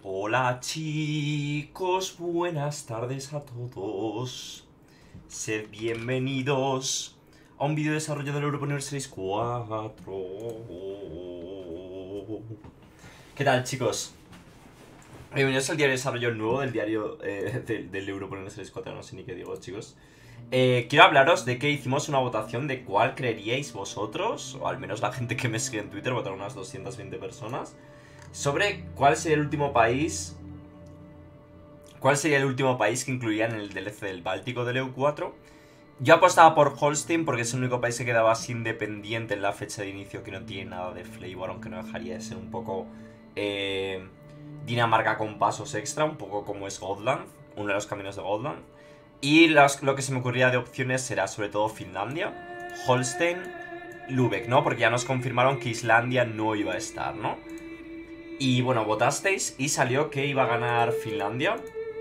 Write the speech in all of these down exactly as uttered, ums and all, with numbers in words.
Hola chicos, buenas tardes a todos. Sed bienvenidos a un vídeo de desarrollo del Europa Universalis cuatro. ¿Qué tal, chicos? Bienvenidos al diario de desarrollo nuevo del diario eh, del, del Europa Universalis cuatro. No sé ni qué digo, chicos. Eh, quiero hablaros de que hicimos una votación de cuál creeríais vosotros, o al menos la gente que me sigue en Twitter, votaron unas doscientas veinte personas, sobre cuál sería el último país. ¿Cuál sería el último país que incluiría en el D L C del Báltico del E U cuatro? Yo apostaba por Holstein porque es el único país que quedaba así independiente en la fecha de inicio, que no tiene nada de flavor, aunque no dejaría de ser un poco eh, Dinamarca con pasos extra, un poco como es Gotland, uno de los caminos de Gotland. Y las, lo que se me ocurría de opciones será sobre todo Finlandia, Holstein, Lübeck, ¿no? Porque ya nos confirmaron que Islandia no iba a estar, ¿no? Y bueno, votasteis y salió que iba a ganar Finlandia.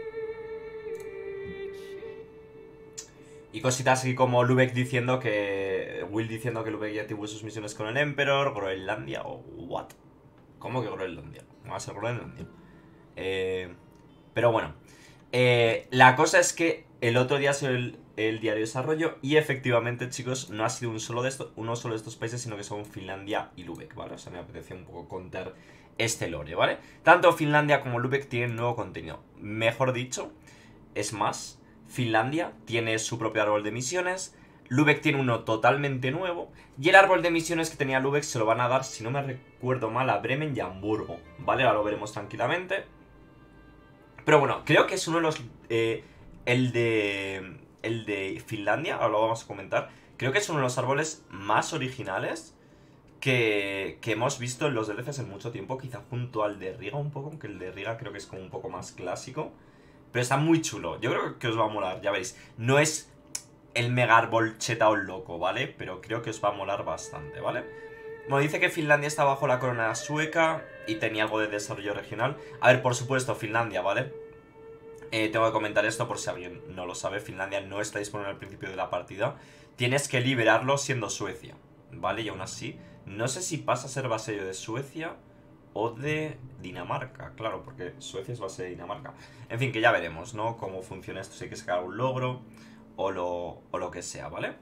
Y cositas así como Lübeck diciendo que... Will diciendo que Lübeck ya tuvo sus misiones con el Emperor, Groenlandia o... ¿What? ¿Cómo que Groenlandia? Va a ser Groenlandia. Eh, pero bueno. Eh, la cosa es que el otro día ha sido el, el diario de desarrollo y efectivamente, chicos, no ha sido un solo de estos, uno solo de estos países, sino que son Finlandia y Lübeck, ¿vale? O sea, me apetecía un poco contar este lore, ¿vale? Tanto Finlandia como Lübeck tienen nuevo contenido. Mejor dicho, es más... Finlandia tiene su propio árbol de misiones, Lübeck tiene uno totalmente nuevo, y el árbol de misiones que tenía Lübeck se lo van a dar, si no me recuerdo mal, a Bremen y a Hamburgo, ¿vale? Ahora lo veremos tranquilamente. Pero bueno, creo que es uno de los... Eh, el de... El de Finlandia, ahora lo vamos a comentar. Creo que es uno de los árboles más originales que, que hemos visto en los D L Cs en mucho tiempo, quizá junto al de Riga un poco, aunque el de Riga creo que es como un poco más clásico. Pero está muy chulo. Yo creo que os va a molar, ya veréis. No es el mega árbol chetao loco, ¿vale? Pero creo que os va a molar bastante, ¿vale? Bueno, dice que Finlandia está bajo la corona sueca y tenía algo de desarrollo regional. A ver, por supuesto, Finlandia, ¿vale? Eh, tengo que comentar esto por si alguien no lo sabe. Finlandia no está disponible al principio de la partida. Tienes que liberarlo siendo Suecia, ¿vale? Y aún así, no sé si pasa a ser vasallo de Suecia o de Dinamarca, claro, porque Suecia es base de Dinamarca. En fin, que ya veremos, ¿no? Cómo funciona esto, si hay que sacar un logro o lo, o lo que sea, ¿vale?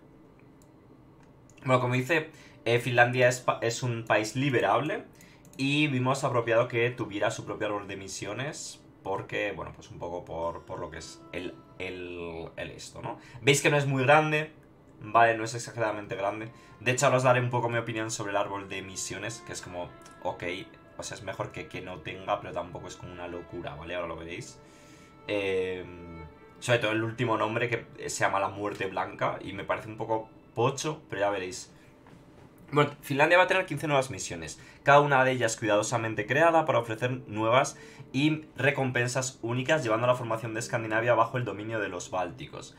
Bueno, como dice, eh, Finlandia es, es un país liberable y vimos apropiado que tuviera su propio árbol de misiones porque, bueno, pues un poco por, por lo que es el, el, el esto, ¿no? Veis que no es muy grande, ¿vale? No es exageradamente grande. De hecho, ahora os daré un poco mi opinión sobre el árbol de misiones, que es como, ok... O sea, es mejor que, que no tenga, pero tampoco es como una locura, ¿vale? Ahora lo veréis. Eh, sobre todo el último nombre, que se llama la muerte blanca, y me parece un poco pocho, pero ya veréis. Bueno, Finlandia va a tener quince nuevas misiones, cada una de ellas cuidadosamente creada para ofrecer nuevas y recompensas únicas, llevando a la formación de Escandinavia bajo el dominio de los bálticos.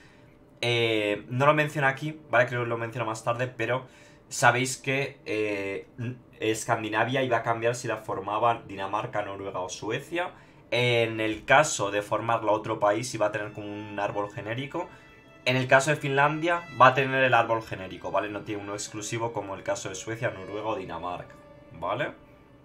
Eh, no lo menciona aquí, ¿vale? Creo que lo menciona más tarde, pero... Sabéis que eh, Escandinavia iba a cambiar si la formaban Dinamarca, Noruega o Suecia. En el caso de formarla otro país iba a tener como un árbol genérico. En el caso de Finlandia va a tener el árbol genérico, ¿vale? No tiene uno exclusivo como el caso de Suecia, Noruega o Dinamarca, ¿vale?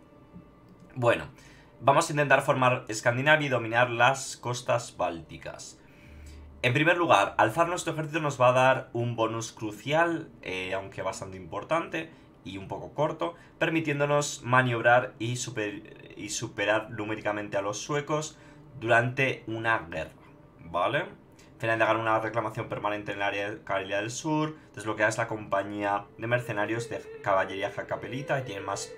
Bueno, vamos a intentar formar Escandinavia y dominar las costas bálticas. En primer lugar, alzar nuestro ejército nos va a dar un bonus crucial, eh, aunque bastante importante y un poco corto, permitiéndonos maniobrar y, super, y superar numéricamente a los suecos durante una guerra, ¿vale? Finalmente gana una reclamación permanente en el área de Carelia del Sur, desbloqueas la compañía de mercenarios de caballería jacapelita y tienen más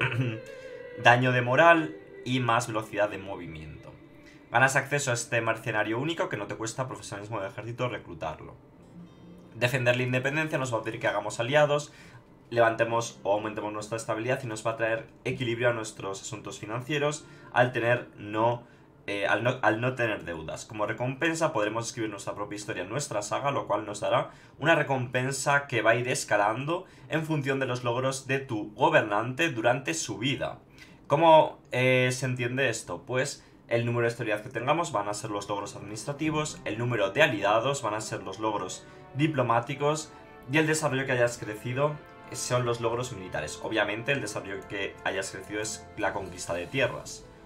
daño de moral y más velocidad de movimiento. Ganas acceso a este mercenario único que no te cuesta profesionalismo de ejército reclutarlo. Defender la independencia nos va a pedir que hagamos aliados, levantemos o aumentemos nuestra estabilidad y nos va a traer equilibrio a nuestros asuntos financieros al tener no, eh, al no, al no tener deudas. Como recompensa podremos escribir nuestra propia historia en nuestra saga, lo cual nos dará una recompensa que va a ir escalando en función de los logros de tu gobernante durante su vida. ¿Cómo eh, se entiende esto? Pues... El número de estabilidad que tengamos van a ser los logros administrativos, el número de aliados van a ser los logros diplomáticos y el desarrollo que hayas crecido son los logros militares. Obviamente el desarrollo que hayas crecido es la conquista de tierras,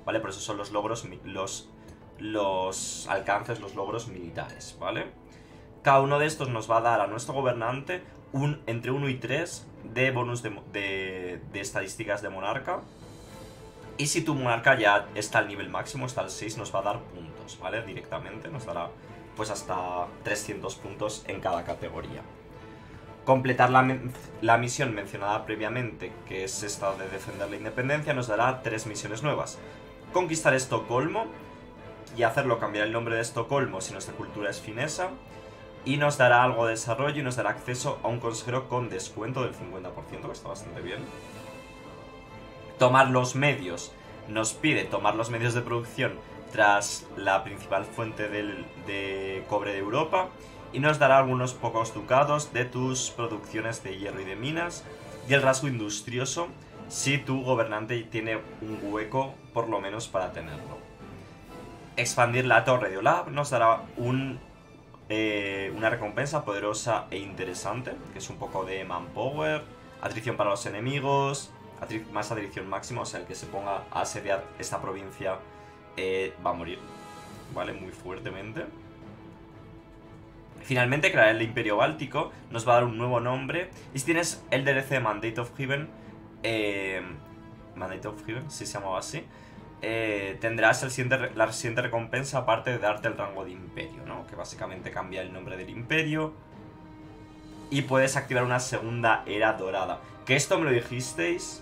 ¿vale? Por eso son los logros, los, los alcances, los logros militares, ¿vale? Cada uno de estos nos va a dar a nuestro gobernante un, entre uno y tres de bonus de, de, de estadísticas de monarca. Y si tu monarca ya está al nivel máximo, está al seis, nos va a dar puntos, ¿vale? Directamente nos dará pues hasta trescientos puntos en cada categoría. Completar la, la misión mencionada previamente, que es esta de defender la independencia, nos dará tres misiones nuevas. Conquistar Estocolmo y hacerlo cambiar el nombre de Estocolmo si nuestra cultura es finesa. Y nos dará algo de desarrollo y nos dará acceso a un consejero con descuento del cincuenta por ciento, que está bastante bien. Tomar los medios. Nos pide tomar los medios de producción tras la principal fuente del, de cobre de Europa. Y nos dará algunos pocos ducados de tus producciones de hierro y de minas. Y el rasgo industrioso si tu gobernante tiene un hueco por lo menos para tenerlo. Expandir la torre de Olaf nos dará un, eh, una recompensa poderosa e interesante, que es un poco de manpower, atrición para los enemigos, atri más atrición máxima, o sea, el que se ponga a asediar esta provincia eh, va a morir, ¿vale? Muy fuertemente. Finalmente, crear el Imperio Báltico nos va a dar un nuevo nombre. Y si tienes el D L C Mandate of Heaven, eh, Mandate of Heaven, si se llamaba así, eh, tendrás el siguiente, la siguiente recompensa, aparte de darte el rango de Imperio, ¿no? Que básicamente cambia el nombre del Imperio. Y puedes activar una segunda era dorada. Que esto me lo dijisteis.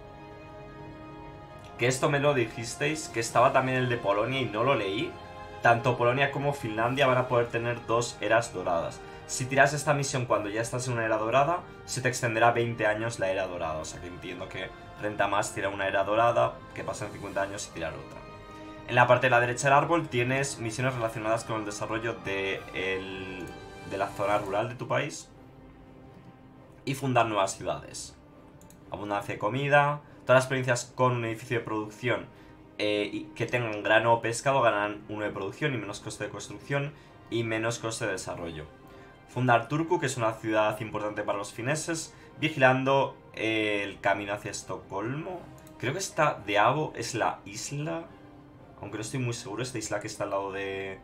Que esto me lo dijisteis. Que estaba también el de Polonia y no lo leí. Tanto Polonia como Finlandia van a poder tener dos eras doradas. Si tiras esta misión cuando ya estás en una era dorada, se te extenderá veinte años la era dorada. O sea que entiendo que renta más tirar una era dorada que pasen cincuenta años y tirar otra. En la parte de la derecha del árbol tienes misiones relacionadas con el desarrollo de, el, de la zona rural de tu país. Y fundar nuevas ciudades. Abundancia de comida. Todas las provincias con un edificio de producción Eh, que tengan grano o pescado ganarán uno de producción y menos coste de construcción y menos coste de desarrollo. Fundar Turku, que es una ciudad importante para los fineses, vigilando eh, el camino hacia Estocolmo. Creo que esta de Abo es la isla, aunque no estoy muy seguro, esta isla que está al lado de,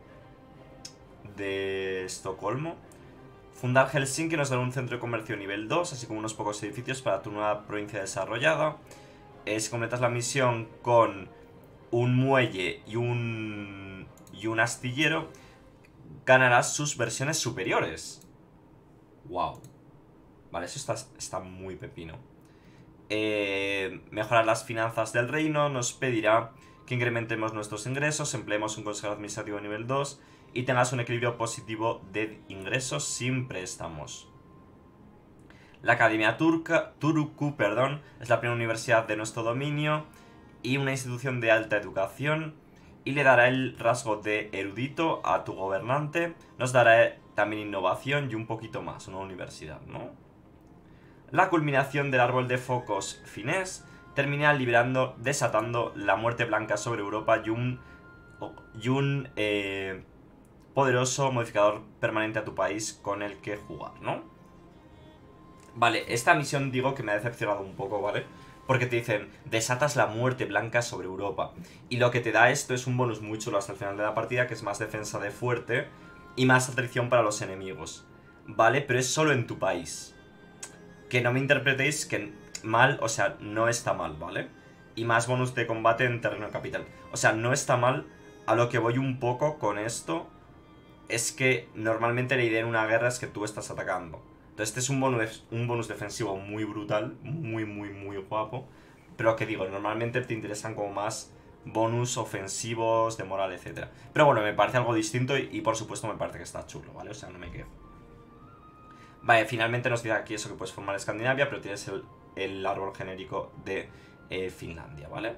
de Estocolmo. Fundar Helsinki nos dará un centro de comercio nivel dos, así como unos pocos edificios para tu nueva provincia desarrollada. Eh, si completas la misión con un muelle y un, y un astillero, ganarás sus versiones superiores. Wow. Vale, eso está, está muy pepino. Eh, mejorar las finanzas del reino nos pedirá que incrementemos nuestros ingresos, empleemos un consejero administrativo nivel dos y tengas un equilibrio positivo de ingresos sin préstamos. La Academia Turca, Turku, perdón, es la primera universidad de nuestro dominio y una institución de alta educación, y le dará el rasgo de erudito a tu gobernante. Nos dará también innovación y un poquito más, una universidad, ¿no? La culminación del árbol de focos finés termina liberando, desatando la muerte blanca sobre Europa y un, y un eh, poderoso modificador permanente a tu país con el que jugar, ¿no? Vale, esta misión digo que me ha decepcionado un poco, ¿vale? Porque te dicen, desatas la muerte blanca sobre Europa. Y lo que te da esto es un bonus muy chulo hasta el final de la partida, que es más defensa de fuerte y más atrición para los enemigos. ¿Vale? Pero es solo en tu país. Que no me interpretéis que mal, o sea, no está mal, ¿vale? Y más bonus de combate en terreno capital. O sea, no está mal. A lo que voy un poco con esto es que normalmente la idea en una guerra es que tú estás atacando. Entonces este es un bonus, un bonus defensivo muy brutal, muy, muy, muy guapo. Pero que digo, normalmente te interesan como más bonus ofensivos, de moral, etcétera. Pero bueno, me parece algo distinto y, y por supuesto me parece que está chulo, ¿vale? O sea, no me quejo. Vale, finalmente nos dice aquí eso que puedes formar Escandinavia, pero tienes el, el árbol genérico de eh, Finlandia, ¿vale?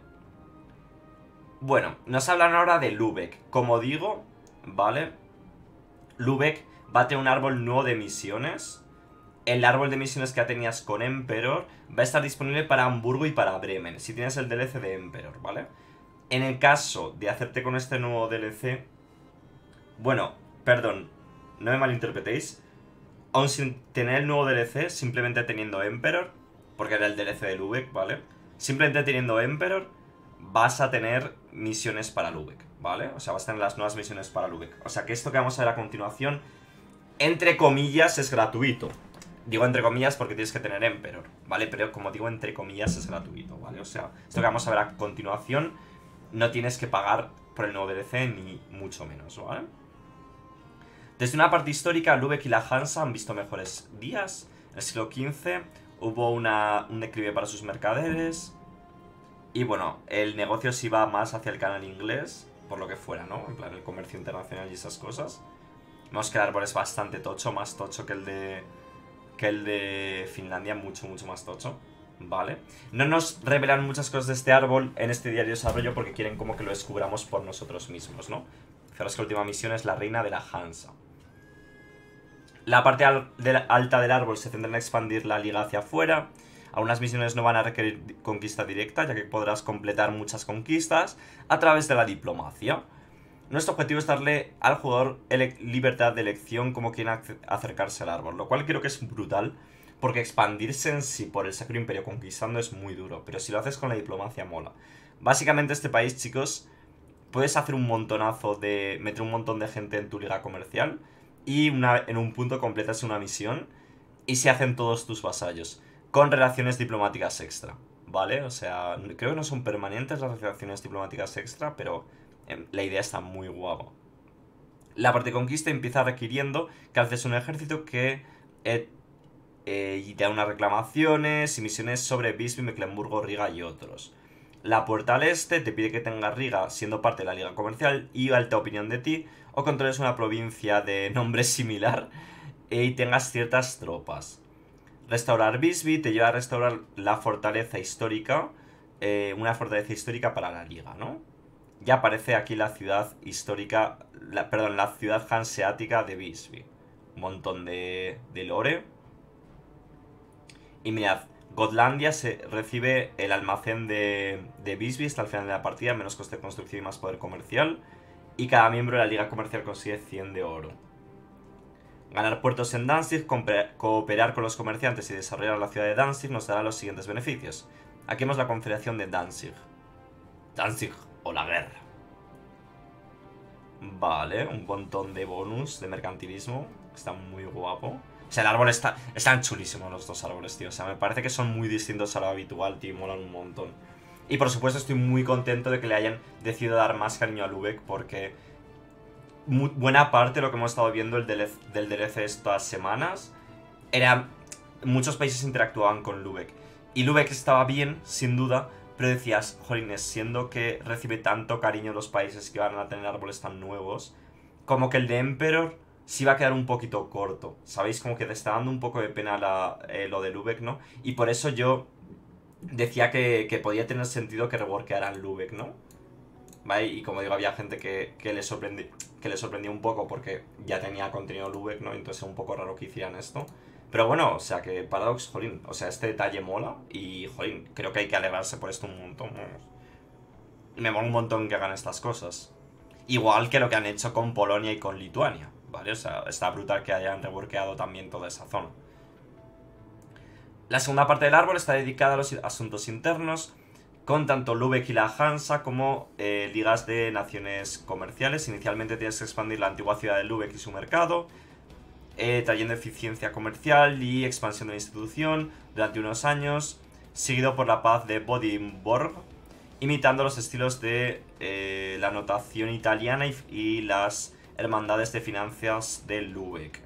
Bueno, nos hablan ahora de Lübeck. Como digo, ¿vale? Lübeck va a tener un árbol nuevo de misiones. El árbol de misiones que ya tenías con Emperor va a estar disponible para Hamburgo y para Bremen, si tienes el D L C de Emperor, ¿vale? En el caso de hacerte con este nuevo D L C... Bueno, perdón, no me malinterpretéis. Aun sin tener el nuevo D L C, simplemente teniendo Emperor, porque era el D L C de Lübeck, ¿vale? Simplemente teniendo Emperor, vas a tener misiones para Lübeck, ¿vale? O sea, vas a tener las nuevas misiones para Lübeck. O sea, que esto que vamos a ver a continuación, entre comillas, es gratuito. Digo entre comillas porque tienes que tener Emperor, ¿vale? Pero como digo, entre comillas es gratuito, ¿vale? O sea, esto que vamos a ver a continuación no tienes que pagar por el nuevo D L C ni mucho menos, ¿vale? Desde una parte histórica, Lübeck y la Hansa han visto mejores días. En el siglo quince hubo una, un declive para sus mercaderes. Y bueno, el negocio se iba más hacia el canal inglés, por lo que fuera, ¿no? En plan, el comercio internacional y esas cosas. Vemos que el árbol es bastante tocho, más tocho que el de que el de Finlandia, mucho, mucho más tocho, ¿vale? No nos revelan muchas cosas de este árbol en este diario de desarrollo porque quieren como que lo descubramos por nosotros mismos, ¿no? Fijaros que la última misión es la reina de la Hansa. La parte al de la alta del árbol se centra en expandir la liga hacia afuera. Algunas misiones no van a requerir conquista directa, ya que podrás completar muchas conquistas a través de la diplomacia. Nuestro objetivo es darle al jugador libertad de elección como quiera acercarse al árbol, lo cual creo que es brutal, porque expandirse en sí por el Sacro Imperio conquistando es muy duro, pero si lo haces con la diplomacia mola. Básicamente este país, chicos, puedes hacer un montonazo de... meter un montón de gente en tu liga comercial y una, en un punto completas una misión y se hacen todos tus vasallos, con relaciones diplomáticas extra, ¿vale? O sea, creo que no son permanentes las relaciones diplomáticas extra, pero eh, la idea está muy guapa. La parte de conquista empieza requiriendo que haces un ejército que eh, eh, y te da unas reclamaciones y misiones sobre Visby, Mecklemburgo, Riga y otros. La puerta al este te pide que tengas Riga siendo parte de la liga comercial y alta opinión de ti, o controles una provincia de nombre similar y tengas ciertas tropas. Restaurar Visby te lleva a restaurar la fortaleza histórica, eh, una fortaleza histórica para la liga, ¿no? Ya aparece aquí la ciudad histórica, la, perdón, la ciudad hanseática de Visby. Un montón de, de lore. Y mirad, Gotlandia se recibe el almacén de, de Visby hasta el final de la partida, menos coste de construcción y más poder comercial. Y cada miembro de la liga comercial consigue cien de oro. Ganar puertos en Danzig, cooperar con los comerciantes y desarrollar la ciudad de Danzig nos dará los siguientes beneficios. Aquí vemos la confederación de Danzig. Danzig o la guerra. Vale, un montón de bonus de mercantilismo. Está muy guapo. O sea, el árbol está... Están chulísimos los dos árboles, tío. O sea, me parece que son muy distintos a lo habitual, tío. Y molan un montón. Y por supuesto estoy muy contento de que le hayan decidido dar más cariño a Lübeck, porque muy buena parte de lo que hemos estado viendo el del D L C estas semanas era... Muchos países interactuaban con Lübeck. Y Lübeck estaba bien, sin duda, pero decías, jolines, siendo que recibe tanto cariño los países que van a tener árboles tan nuevos, como que el de Emperor sí va a quedar un poquito corto. ¿Sabéis? Como que te está dando un poco de pena la, eh, lo de Lübeck, ¿no? Y por eso yo decía que, que podía tener sentido que reworkearan Lübeck, ¿no? ¿Vale? Y como digo, había gente que, que, le sorprendi que le sorprendió un poco porque ya tenía contenido Lübeck, ¿no? Entonces es un poco raro que hicieran esto. Pero bueno, o sea que Paradox, jolín, o sea, este detalle mola y, jolín, creo que hay que alegrarse por esto un montón, vamos. Me mola un montón que hagan estas cosas. Igual que lo que han hecho con Polonia y con Lituania, ¿vale? O sea, está brutal que hayan reworkeado también toda esa zona. La segunda parte del árbol está dedicada a los asuntos internos, con tanto Lübeck y la Hansa como eh, ligas de naciones comerciales. Inicialmente tienes que expandir la antigua ciudad de Lübeck y su mercado, eh, trayendo eficiencia comercial y expansión de la institución durante unos años, seguido por la paz de Bodimborg, imitando los estilos de eh, la notación italiana y, y las hermandades de finanzas de Lübeck.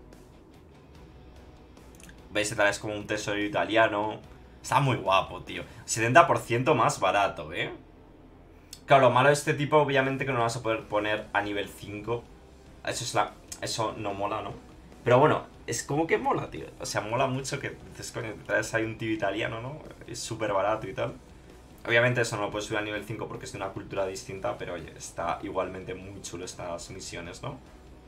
¿Veis que tal es como un tesoro italiano? Está muy guapo, tío. setenta por ciento más barato, ¿eh? Claro, lo malo de este tipo, obviamente, que no lo vas a poder poner a nivel cinco. Eso es la... Eso no mola, ¿no? Pero bueno, es como que mola, tío. O sea, mola mucho que dices, coño, te traes ahí un tío italiano, ¿no? Es súper barato y tal. Obviamente eso no lo puedes subir a nivel cinco porque es de una cultura distinta, pero oye, está igualmente muy chulo estas misiones, ¿no?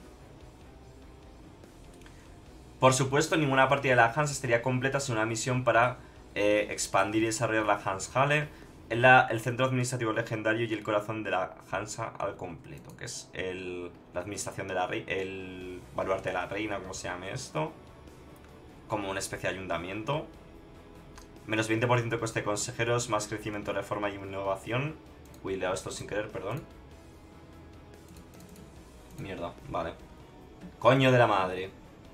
Por supuesto, ninguna partida de la Hansa estaría completa sin una misión para eh, expandir y desarrollar la Hansa-Halle, el centro administrativo legendario y el corazón de la Hansa al completo, que es el, la administración de la reina, el baluarte de la reina, como se llame esto, como una especie de ayuntamiento. Menos veinte por ciento de coste de consejeros, más crecimiento, reforma y innovación. Uy, le he dado esto sin querer, perdón. Mierda, vale. Coño de la madre.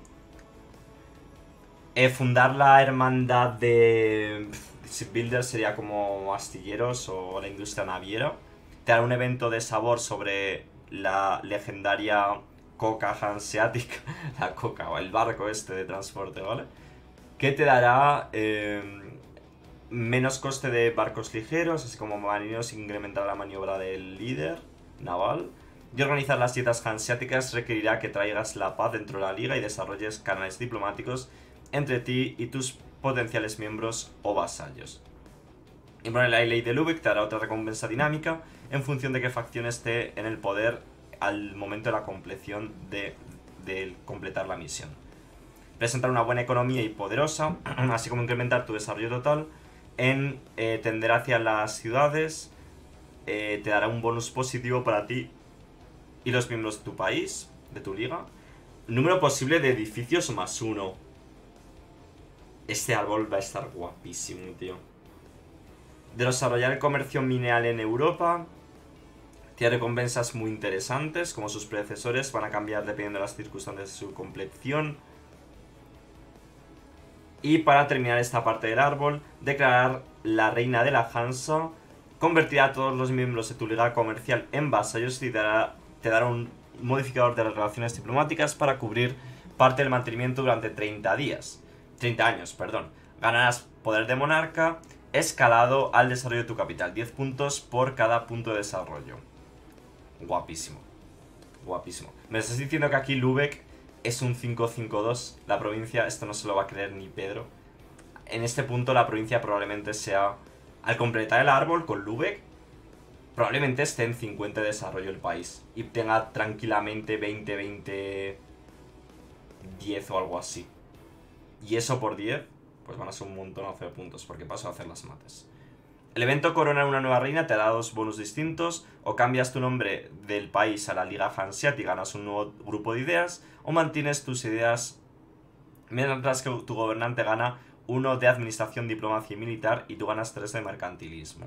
Eh, fundar la hermandad de shipbuilders sería como astilleros o la industria naviera. Te hará un evento de sabor sobre la legendaria coca hanseática. La coca o el barco este de transporte, ¿vale? Que te dará eh, menos coste de barcos ligeros, así como marineros, incrementar la maniobra del líder naval. Y organizar las dietas hanseáticas requerirá que traigas la paz dentro de la liga y desarrolles canales diplomáticos entre ti y tus potenciales miembros o vasallos. Y bueno, la ley de Lubeck te dará otra recompensa dinámica en función de qué facción esté en el poder al momento de la compleción de, de completar la misión. Presentar una buena economía y poderosa, así como incrementar tu desarrollo total en eh, tender hacia las ciudades, eh, te dará un bonus positivo para ti y los miembros de tu país, de tu liga. Número posible de edificios más uno. Este árbol va a estar guapísimo, tío. De desarrollar el comercio mineral en Europa. Tiene recompensas muy interesantes, como sus predecesores van a cambiar dependiendo de las circunstancias de su compleción. Y para terminar esta parte del árbol, declarar la reina de la Hansa. Convertirá a todos los miembros de tu liga comercial en vasallos y te dará, te dará un modificador de las relaciones diplomáticas para cubrir parte del mantenimiento durante treinta días. treinta años, perdón. Ganarás poder de monarca escalado al desarrollo de tu capital. diez puntos por cada punto de desarrollo. Guapísimo. Guapísimo. Me estás diciendo que aquí Lubeck es un cinco cinco dos. La provincia, esto no se lo va a creer ni Pedro. En este punto la provincia probablemente sea... Al completar el árbol con Lubeck, probablemente esté en cincuenta de desarrollo el país. Y tenga tranquilamente veinte, veinte, diez o algo así. Y eso por diez, pues van a ser un montón de puntos, porque paso a hacer las mates. El evento Coronar una nueva reina te da dos bonus distintos, o cambias tu nombre del país a la Liga Hanseat y ganas un nuevo grupo de ideas, o mantienes tus ideas mientras que tu gobernante gana uno de administración, diplomacia y militar, y tú ganas tres de mercantilismo.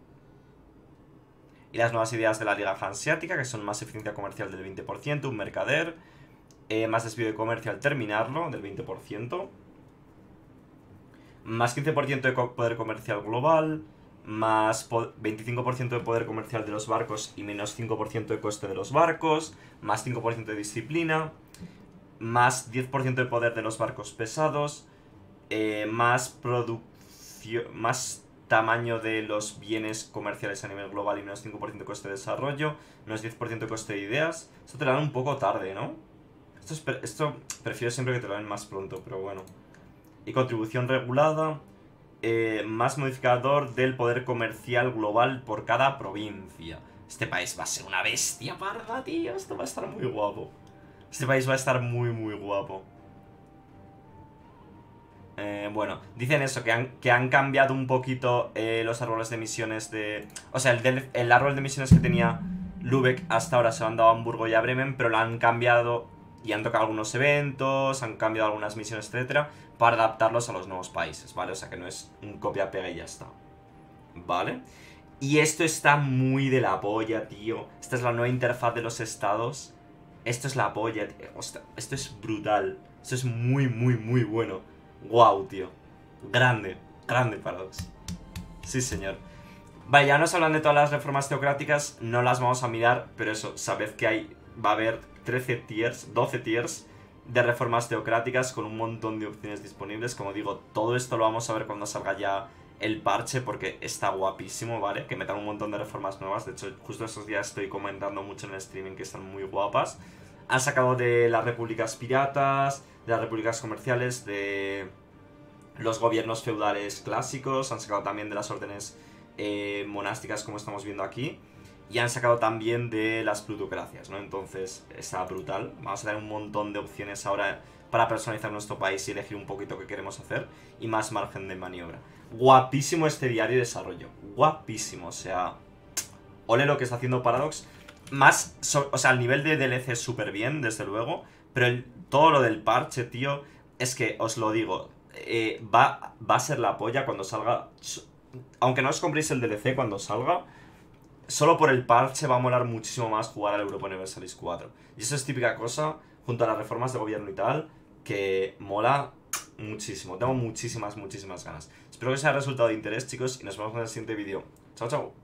Y las nuevas ideas de la Liga Hanseática, que son más eficiencia comercial del veinte por ciento, un mercader, eh, más desvío de comercio al terminarlo, del veinte por ciento, más quince por ciento de poder comercial global, más veinticinco por ciento de poder comercial de los barcos y menos cinco por ciento de coste de los barcos, más cinco por ciento de disciplina, más diez por ciento de poder de los barcos pesados, eh, más producción, más tamaño de los bienes comerciales a nivel global y menos cinco por ciento de coste de desarrollo, menos diez por ciento de coste de ideas. Esto te lo dan un poco tarde, ¿no? Esto, es, esto prefiero siempre que te lo den más pronto, pero bueno. Y contribución regulada, eh, más modificador del poder comercial global por cada provincia. Este país va a ser una bestia parda, tío. Esto va a estar muy guapo. Este país va a estar muy, muy guapo. Eh, bueno, dicen eso, que han, que han cambiado un poquito eh, los árboles de misiones de... O sea, el, del, el árbol de misiones que tenía Lubeck hasta ahora se lo han dado a Hamburgo y a Bremen, pero lo han cambiado y han tocado algunos eventos, han cambiado algunas misiones, etcétera, para adaptarlos a los nuevos países, ¿vale? O sea, que no es un copia-pega y ya está, ¿vale? Y esto está muy de la polla, tío. Esta es la nueva interfaz de los estados. Esto es la polla, tío. Hostia, esto es brutal. Esto es muy, muy, muy bueno. Wow, tío. Grande, grande Paradox. Sí, señor. Vale, ya nos hablan de todas las reformas teocráticas. No las vamos a mirar, pero eso, sabed que hay, va a haber trece tiers, doce tiers de reformas teocráticas con un montón de opciones disponibles. Como digo, todo esto lo vamos a ver cuando salga ya el parche, porque está guapísimo, ¿vale? Que metan un montón de reformas nuevas. De hecho, justo estos días estoy comentando mucho en el streaming que están muy guapas. Han sacado de las repúblicas piratas, de las repúblicas comerciales, de los gobiernos feudales clásicos, han sacado también de las órdenes eh, monásticas, como estamos viendo aquí, y han sacado también de las plutocracias, ¿no? Entonces está brutal. Vamos a tener un montón de opciones ahora para personalizar nuestro país y elegir un poquito qué queremos hacer, y más margen de maniobra. Guapísimo este diario de desarrollo, guapísimo, o sea, ole lo que está haciendo Paradox. Más, so, o sea, el nivel de D L C es súper bien, desde luego, pero el, todo lo del parche, tío, es que, os lo digo, eh, va, va a ser la polla cuando salga. Aunque no os compréis el D L C cuando salga, solo por el parche va a molar muchísimo más jugar al Europa Universalis cuatro. Y eso es típica cosa, junto a las reformas de gobierno y tal, que mola muchísimo. Tengo muchísimas, muchísimas ganas. Espero que os haya resultado de interés, chicos, y nos vemos en el siguiente vídeo. Chao, chao.